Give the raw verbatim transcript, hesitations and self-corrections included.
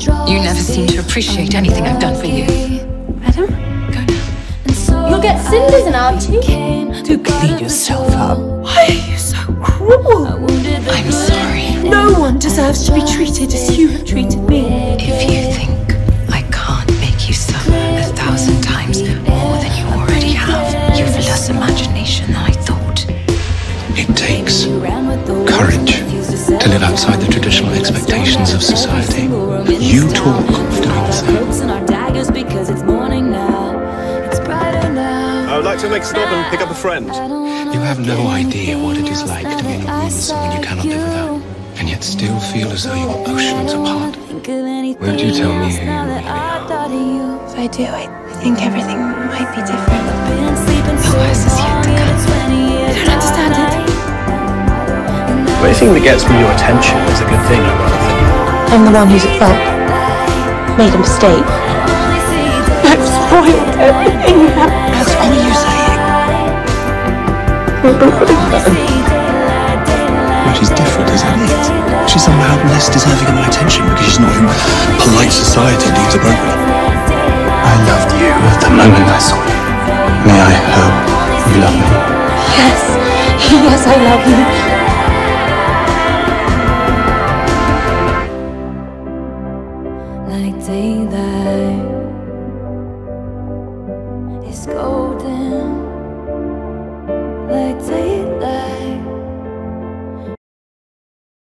You never seem to appreciate anything I've done for you. Madam? Go now. You'll get cinders in our tea. Do clean yourself up. Why are you so cruel? I'm sorry. No one deserves to be treated as you have treated me. If you think I can't make you suffer a thousand times more than you already have, you've less imagination than I thought. It takes courage to live outside the traditional expectations of society. You talk of doing the same. I would like to make a stop and pick up a friend. You have no idea what it is like to be in a room with someone you cannot live without, and yet still feel as though you are oceans apart. Won't you tell me who you really are? If I do, I think everything might be different. The worst is yet to come. I don't understand it. Anything that gets me your attention is a good thing, I'd rather think. I'm the one who's at fault. Made a mistake. I've spoiled everything now. That's all you saying. Well, she's different, isn't it? She's somehow less deserving of my attention because she's not in polite society deems appropriate. I loved you at the moment I saw you. May I hope you love me? Yes. Yes, I love you. Like daylight, it's gold.